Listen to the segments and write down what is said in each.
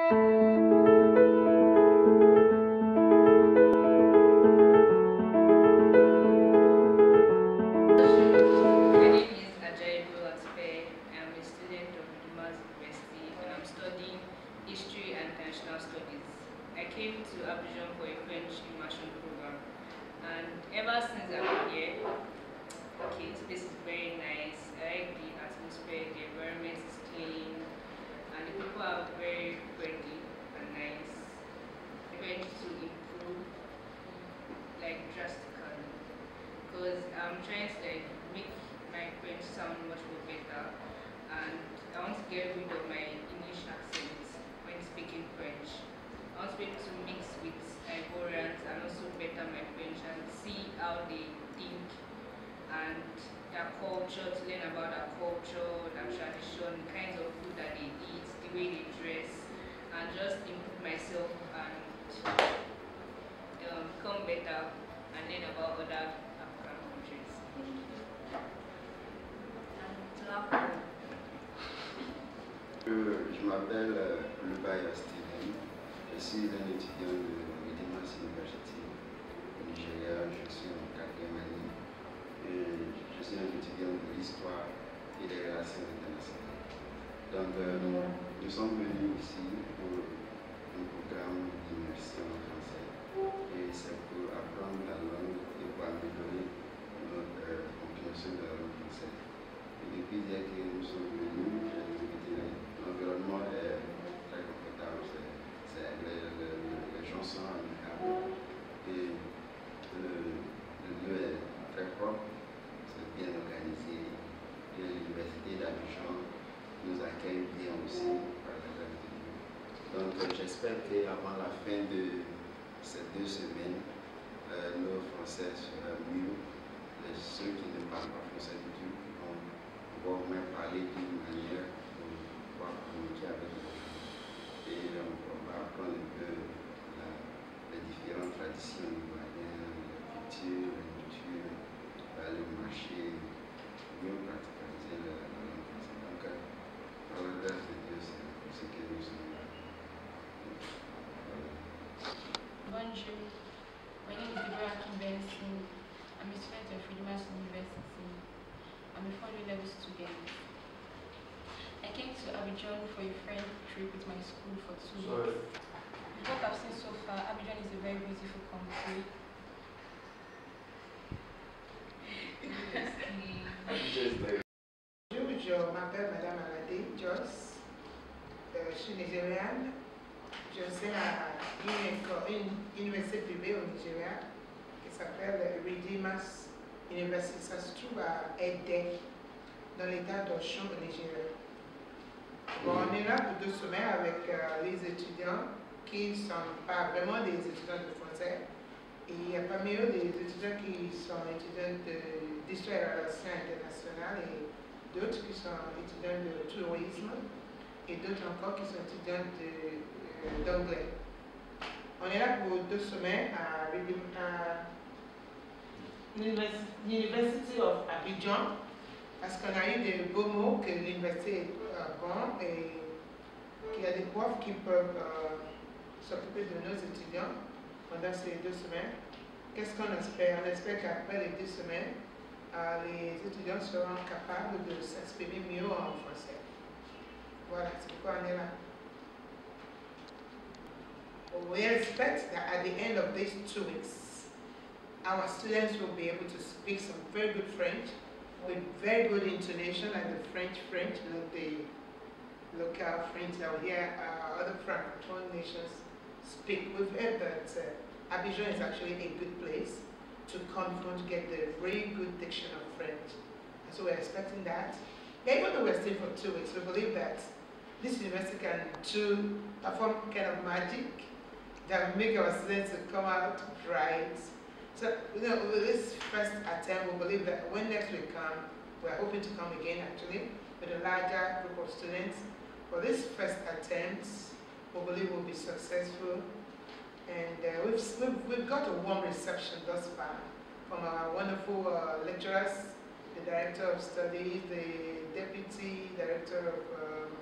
History and International Studies. I came to Abidjan for a French immersion program, and ever since I've been here, okay, this place is very nice. I like the atmosphere, the environment is clean, and the people are very friendly and nice. I'm going to improve like drastically, because I'm trying to like make my French sound much more better, and I want to get rid of my English accent when speaking French. I want to be able to mix with Ivorians and also better my French and see how they think and their culture, to learn about their culture, their tradition, the kinds of food that they eat, the way they dress, and just improve myself and become better and learn about other African countries. Je m'appelle DAY1. Je suis un étudiant de l'Immersion au Nigeria. Je suis en 4e année et je suis un étudiant de l'histoire et des relations internationales. Donc nous sommes venus ici pour un programme d'immersion en français et c'est pour apprendre la langue et pour améliorer notre compréhension de la langue française. Et depuis hier que nous sommes venus, l'environnement est très confortable, les gens sont amicables et le lieu est très propre, c'est bien organisé. Et l'université d'Abidjan nous accueille bien aussi par les étudiants. Donc j'espère qu'avant la fin de ces 2 semaines, nos français sera mieux. Ceux qui ne parlent pas français du tout vont pouvoir même parler d'une manière pour pouvoir communiquer avec les gens. Et on va apprendre un peu les différentes traditions ivoiriennes, la culture, aller au marché, mieux pratiquer la langue française. Donc, par la grâce de Dieu, c'est pour ce que nous sommes là. Bonjour, my name is Immersion. I'm a student of University. I'm a 4th level student. I came to Abidjan for a friend trip with my school for 2 weeks. What I've seen so far, Abidjan is a very beautiful country. Je m'appelle Madame Arrêté N. Je suis nigériane. Je suis à une université privée au Nigeria qui s'appelle Redeemers University. Ça se trouve à Edé, dans l'état d'Osun au Nigeria. Bon, on est là pour 2 semaines avec les étudiants qui ne sont pas vraiment des étudiants de français. Et il y a parmi eux des étudiants qui sont étudiants d'histoire et relations internationales et d'autres qui sont étudiants de tourisme et d'autres encore qui sont étudiants d'anglais. On est là pour 2 semaines à l'University of Abidjan parce qu'on a eu des beaux mots que l'université est bon et qu'il y a des profs qui peuvent s'occuper de nos étudiants pendant ces 2 semaines. Qu'est-ce qu'on espère? On espère qu'après les 2 semaines, les étudiants seront capables de s'exprimer mieux en français. Voilà, c'est pourquoi on est là. We expect that at the end of these 2 weeks, our students will be able to speak some very good French with very good intonation like the French, like the local French that we hear other Francophone nations speak. We've heard that Abidjan is actually a good place to come from to get the very good diction of French. And so we're expecting that. Even though we're staying for 2 weeks, we believe that this university can perform kind of magic that will make our students come out bright. So, with this first attempt, we believe that when next week come, we're hoping to come again actually with a larger group of students. For this first attempt, we believe we'll be successful. And we've got a warm reception thus far from our wonderful lecturers, the Director of Studies, the Deputy Director of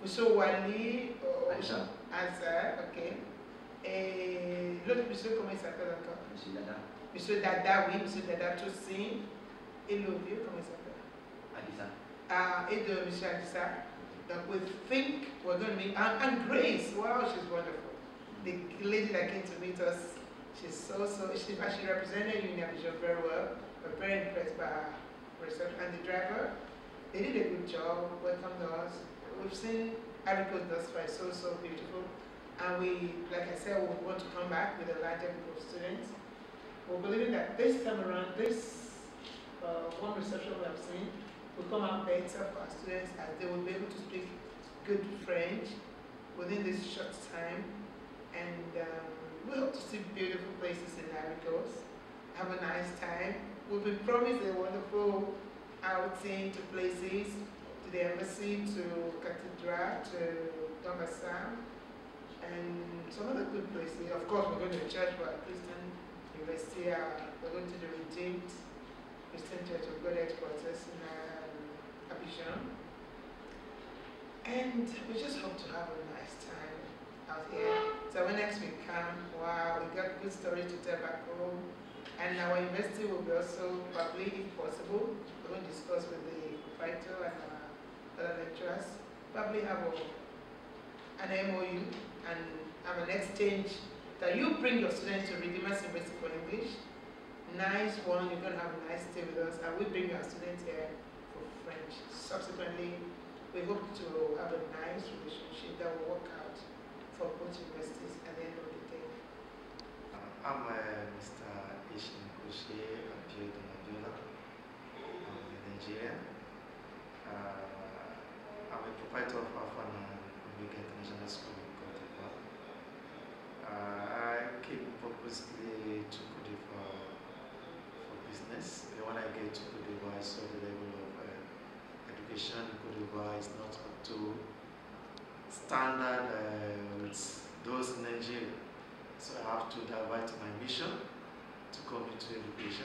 Monsieur Wally, Aïcha. Asa, ok. Et l'autre monsieur, comment il s'appelle encore? Monsieur Dada. Monsieur Dada, oui, monsieur Dada Toussin. Et le vieux, comment il s'appelle? Adissa. Et de monsieur Adissa. Donc we think we're going to meet, and Grace, wow, she's wonderful. The lady that came to meet us, she represented UNIABIDJAN very well. We're very impressed by her research. And the driver, they did a good job, welcomed us. We've seen Arrêté thus far, it's so beautiful. And we, like I said, we want to come back with a larger group of students. We're believing that this time around, this one reception we have seen will come out better for our students, as they will be able to speak good French within this short time. And we hope to see beautiful places in Ivory Coast. Have a nice time. We've been promised a wonderful outing to places, to the embassy, to Cathedral, to Donbassam, and some other good places. Of course, we're going to church for Christian University. We're going to the Redeemed Christian Church of God headquarters in Abidjan. And we just hope to have a nice time out here. So when next we come, wow, we got good stories to tell back home. And our university will be also, probably, if possible, we're going to discuss with the proprietor and our other lecturers, probably have an MOU and have an exchange that you bring your students to Redeemers University for English. Nice one, you're going to have a nice stay with us, and we bring our students here for French. Subsequently, we hope to have a nice relationship that will work out for both universities at the end of the day. I'm Mr. Ishin Koshe Abidjan. I'm in Nigeria. I'm a proprietor of Afana International School in Cote d'Ivoire. I came purposely to Cote d'Ivoire for business. When I get to Cote d'Ivoire, I saw the level of education in Cote d'Ivoire is not up to standard with those in Nigeria. So I have to divert my mission to come into education.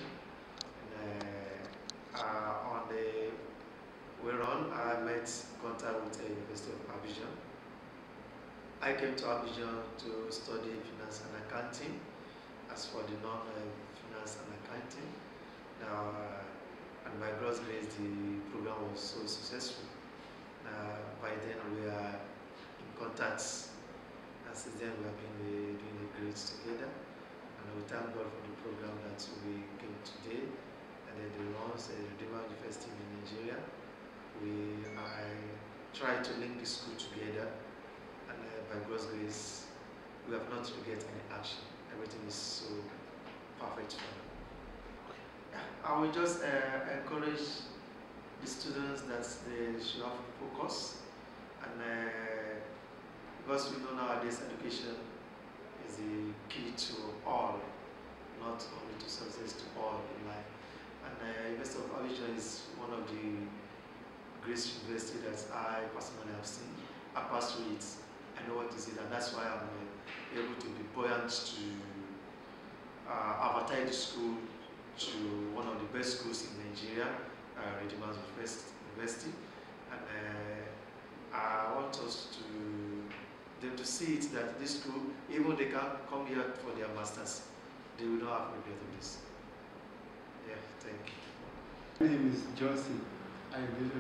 And, on the way on, I met contact with the University of Abidjan. I came to Abidjan to study finance and accounting. As for the non-finance and accounting, now, and by God's grace, the program was so successful. By then, we are in contact. And since then, we have been doing the grades together. And we thank God for the program that we came today. And then the ones at Redeemer University in Nigeria. I try to link the school together. And by God's grace, we have not regret any action. Everything is so perfect for me. I will just encourage the students that they should have focus. And because we know nowadays education is the key to all, not only to success, to all in life. And University of Abidjan is one of the greatest universities that I personally have seen. I passed through it. I know what is it, and that's why I'm able to be buoyant to advertise the school to one of the best schools in Nigeria, Redeemers University. And I want us them to see it that this school, even they can come here for their masters, they will not have regret of this. Yeah, thank you. My name is Johnson. I'm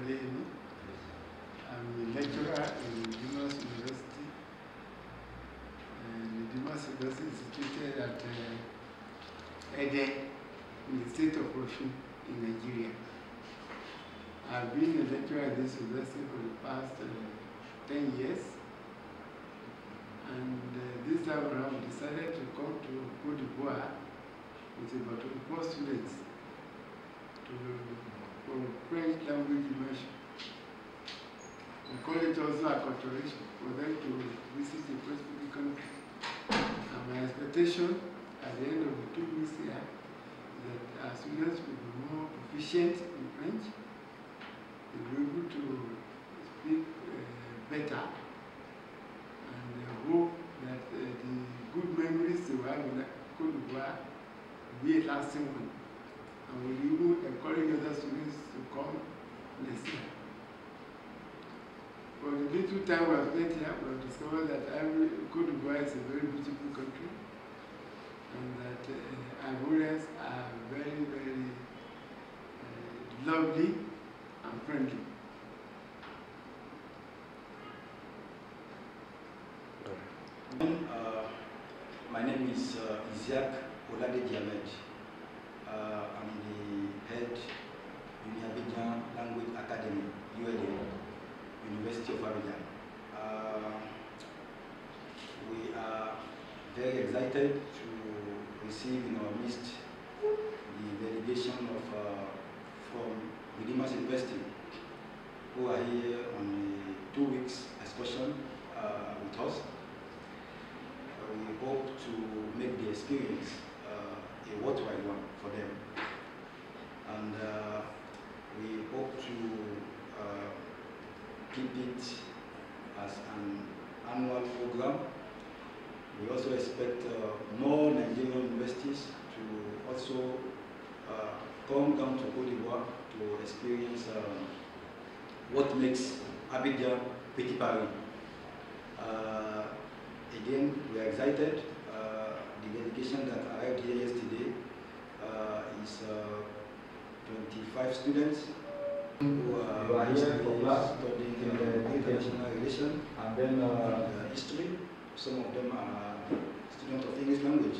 a lecturer in Redeemers University. Redeemers University is situated at Ede in the state of Osun in Nigeria. I've been a lecturer at this university for the past 10 years. And this time around, we decided to come to Cote d'Ivoire with about 24 students for French language immersion. We call it also acculturation, for them to visit the French-speaking country. And my expectation at the end of the 2 weeks here is that our students will be more proficient in French, they'll be able to speak better, and I hope that the good memories they will have in Cote d'Ivoire will be a lasting one. And we'll even encourage other students to come next year. For the the little time we have spent here, we have discovered that Côte d'Ivoire is a very beautiful country, and that Ivorians are very, very lovely and friendly. My name is Isiak Olade-Diamed. I'm the head UNIABIDJAN Language Academy, ULA, University of Abidjan. We are very excited to receive in our midst the delegation from MESRS University, who are here on a 2 weeks excursion with us. We hope to make the experience a worthwhile one for them. And we hope to keep it as an annual program. We also expect more Nigerian universities to also come down to Côte d'Ivoire to experience what makes Abidjan Petit Paris. Again, we are excited. The delegation that arrived here yesterday is 25 students who are here studying international relations and then history. Some of them are students of English language,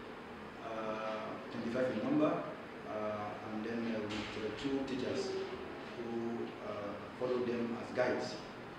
25 in number, and then with 2 teachers who follow them as guides.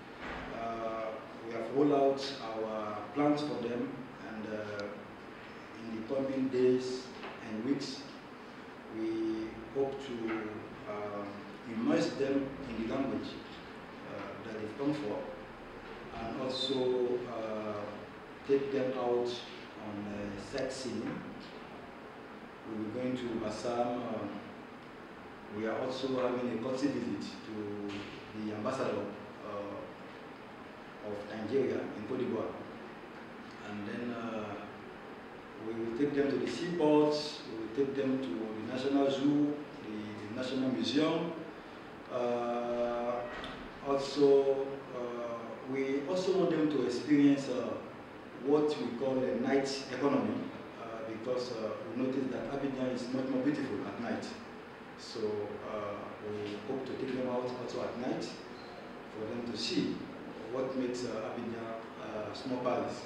We have rolled out our plans for them, and in the coming days and weeks, we hope to immerse them in the language that they've come for, and also take them out on sightseeing. We'll be going to Assam. We are also having a courtesy visit to the ambassador of Nigeria in Côte d'Ivoire. And then we will take them to the seaports, we will take them to the National Zoo, the National Museum. We also want them to experience what we call a night economy, because we noticed that Abidjan is much more beautiful at night. So we hope to take them out also at night for them to see what makes Abidjan small Paris.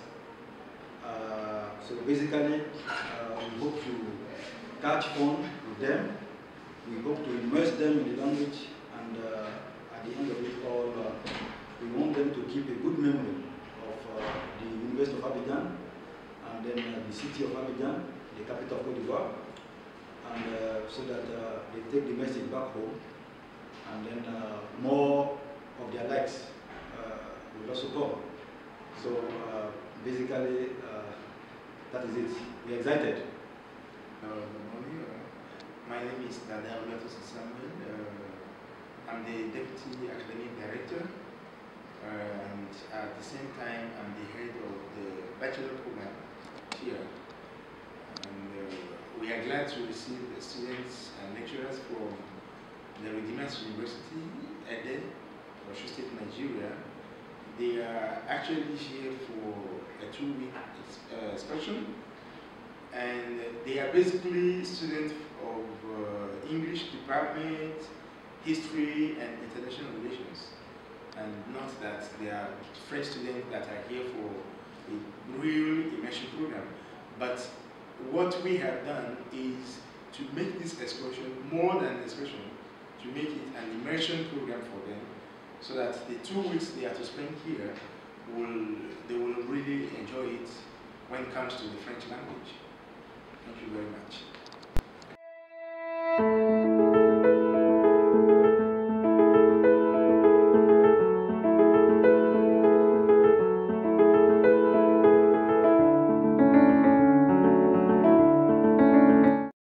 So basically, we hope to catch fun with them. We hope to immerse them in the language, and at the end of it all, we want them to keep a good memory of the University of Abidjan, and then the city of Abidjan, the capital of Côte d'Ivoire, and so that they take the message back home, and then more of their likes will also come. So basically, that is it. We're excited. Good morning. My name is Abidjan Samuel. I'm the Deputy Academic Director, and at the same time, I'm the head of the Bachelor program here. And we are glad to receive the students and lecturers from the MESRS University, Ede, Osun State, Nigeria. They are actually here for a 2-week excursion, and they are basically students of English department, history, and international relations, and not that they are French students that are here for a real immersion program. But what we have done is to make this excursion more than an excursion, to make it an immersion program for them, so that the 2 weeks they are to spend here, they will really enjoy it when it comes to the French language. Thank you very much.